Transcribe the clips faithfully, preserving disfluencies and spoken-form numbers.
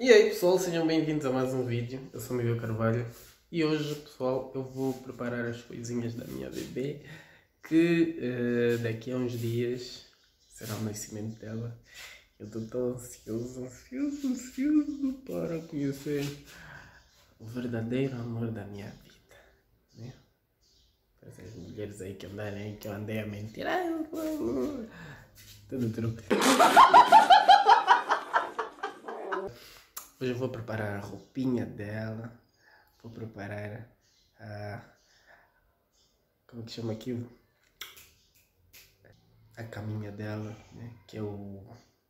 E aí pessoal, sejam bem-vindos a mais um vídeo. Eu sou o Miguel Carvalho e hoje, pessoal, eu vou preparar as coisinhas da minha bebê que uh, daqui a uns dias será o nascimento dela. Eu estou tão ansioso, ansioso, ansioso para conhecer o verdadeiro amor da minha vida, né? Essas mulheres aí que andarem, que eu andei a mentir, tudo truque. Hoje eu vou preparar a roupinha dela, vou preparar a... como que chama aquilo? A caminha dela, né? Que é o...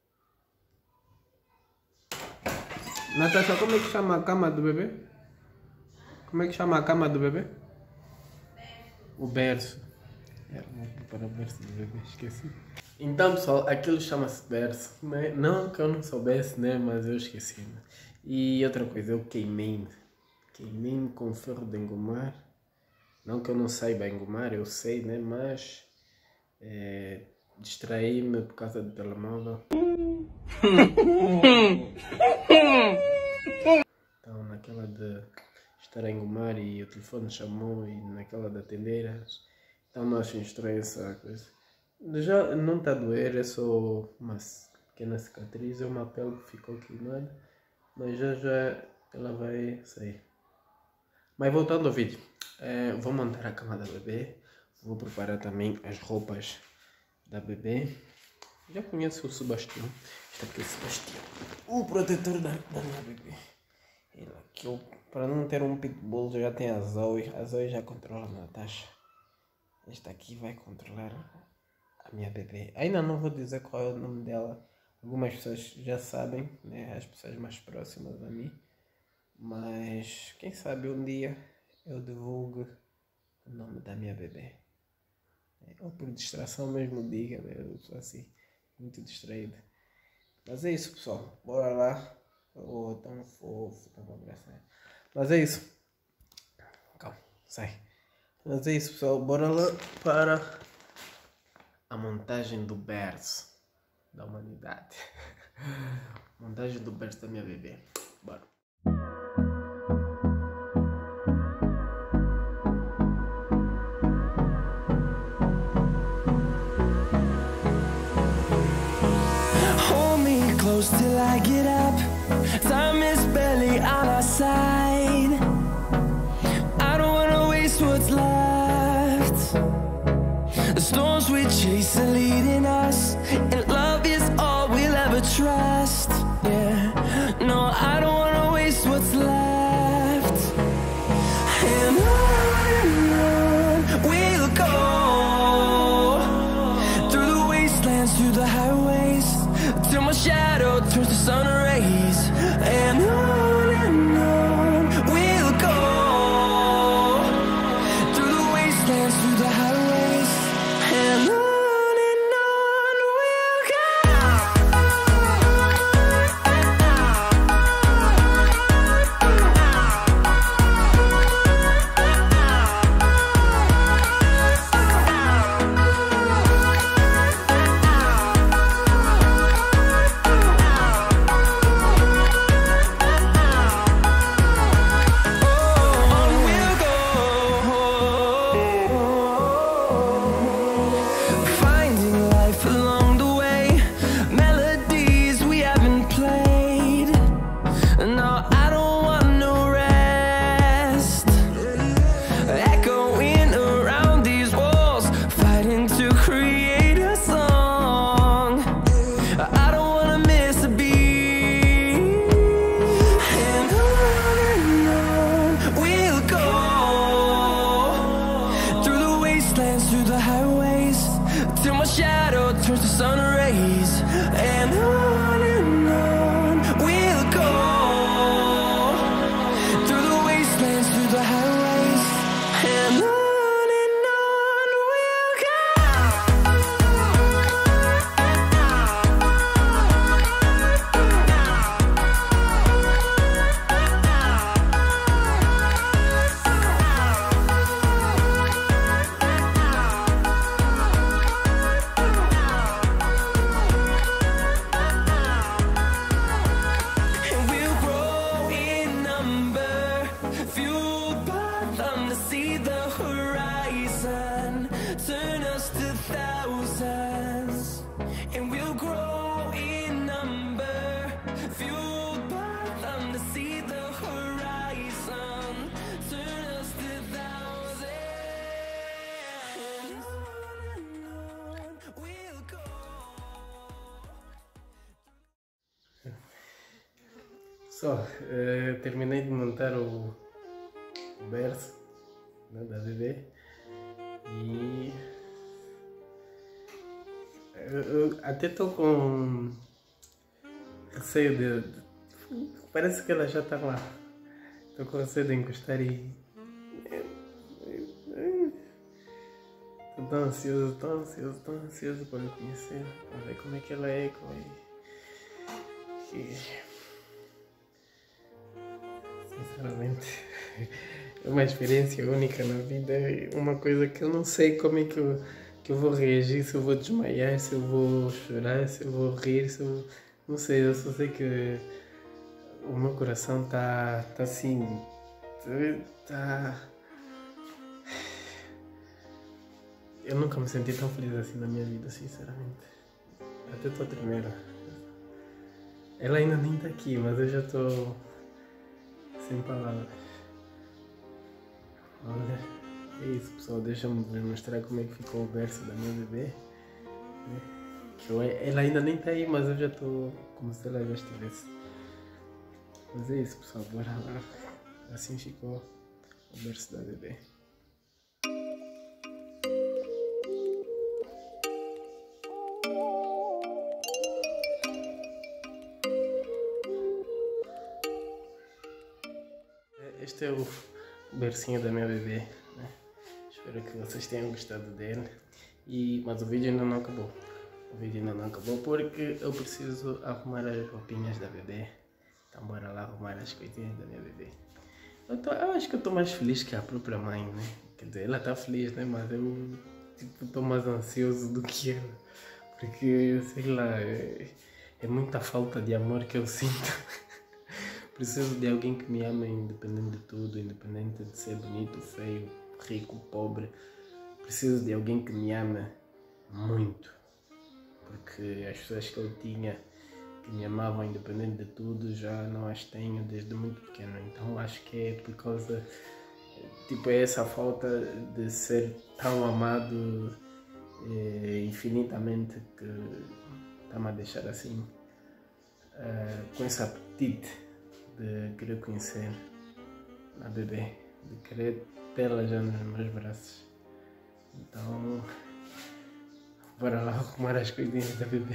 Natasha, como é que chama a cama do bebê? Como é que chama a cama do bebê? O berço. É, vou preparar o berço do bebê, esqueci. Então pessoal, aquilo chama-se berço, né? Não que eu não soubesse, né? Mas eu esqueci, né? E outra coisa, eu queimei-me. Queimei-me com ferro de engomar. Não que eu não saiba engomar, eu sei, né? Mas é, distraí-me por causa do telemóvel. Então naquela de estar a engomar e o telefone chamou e naquela de atender, então nós instruí essa coisa. Já não está a doer, é só uma pequena cicatriz, é uma pele que ficou queimada, mas já já ela vai sair. Mas voltando ao vídeo, é, vou montar a cama da bebê, vou preparar também as roupas da bebê. Já conheço o Sebastião, este aqui é o Sebastião, o protetor da, da minha bebê. Ele aqui, eu, para não ter um pitbull, já tem a Zoe, a Zoe já controla a Natasha. Esta aqui vai controlar a minha bebê. Ainda não vou dizer qual é o nome dela. Algumas pessoas já sabem, né? As pessoas mais próximas a mim. Mas quem sabe um dia eu divulgue o nome da minha bebê. Ou por distração mesmo diga, né? Eu sou assim, muito distraído. Mas é isso, pessoal. Bora lá. Oh, tão fofo, tão abraçado. Mas é isso. Calma, sai. Mas é isso, pessoal. Bora lá para a montagem do berço da humanidade. Montagem do berço da minha bebê. Bora. Hold me close till I get up. Time is barely on our side. I don't wanna waste what's left. The storms we chase are leading us, and love is all we'll ever trust. Yeah, no, I don't wanna waste what's left. And on and on we'll go, through the wastelands, through the highways, till my shadow turns to sun rays. And on and on we'll go, through the wastelands, through the highways, and on and on we'll go. Pessoal, uh, terminei de montar o, o berço, né, da bebê e eu, eu até estou com receio de, de. Parece que ela já está lá. Estou com receio de encostar e. Estou tão ansioso, tão ansioso, tão ansioso para conhecer, para ver como é que ela é. Como é que... Sinceramente, é uma experiência única na vida. É uma coisa que eu não sei como é que eu, que eu vou reagir, se eu vou desmaiar, se eu vou chorar, se eu vou rir, se eu... Não sei, eu só sei que o meu coração está tá assim, tá... Eu nunca me senti tão feliz assim na minha vida, sinceramente. Até estou a tremer. Ela ainda nem está aqui, mas eu já estou sem palavras. Olha, é isso, pessoal. Deixa-me vos mostrar como é que ficou o berço da minha bebê. Que eu, ela ainda nem está aí, mas eu já estou como se ela já estivesse. Mas é isso, pessoal. Bora lá. Assim ficou o berço da bebê. Este é o bercinho da minha bebê, né? Espero que vocês tenham gostado dele. E, mas o vídeo ainda não acabou. O vídeo ainda não acabou porque eu preciso arrumar as roupinhas da bebê. Então bora lá arrumar as coisinhas da minha bebê. Eu, tô, eu acho que eu estou mais feliz que a própria mãe, né? Quer dizer, ela está feliz, né? Mas eu tipo estou mais ansioso do que ela. Porque, sei lá, é, é muita falta de amor que eu sinto. Preciso de alguém que me ama independente de tudo, independente de ser bonito, feio, rico, pobre. Preciso de alguém que me ama muito. Porque as pessoas que eu tinha, que me amavam independente de tudo, já não as tenho desde muito pequeno. Então acho que é por causa, tipo, é essa falta de ser tão amado é, infinitamente que está-me a deixar assim, uh, com esse apetite de querer conhecer a bebê, de querer tê-la já nos meus braços. Então, bora lá arrumar as coisinhas da bebê.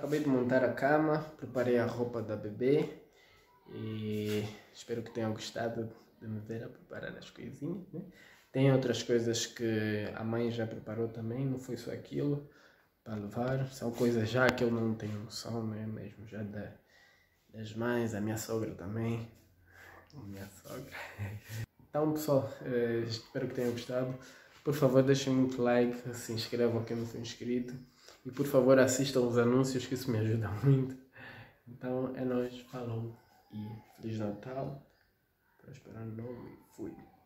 acabei de montar a cama, preparei a roupa da bebê e espero que tenham gostado de me ver a preparar as coisinhas, né? Tem outras coisas que a mãe já preparou também, não foi só aquilo para levar, são coisas já que eu não tenho noção, né? Mesmo já da, das mães, a minha sogra também, a minha sogra. Então pessoal, eh, espero que tenham gostado. Por favor deixem muito like, se inscrevam quem não for inscrito e por favor assistam os anúncios que isso me ajuda muito. Então é nóis, falou e Feliz Natal, próspero ano novo e fui!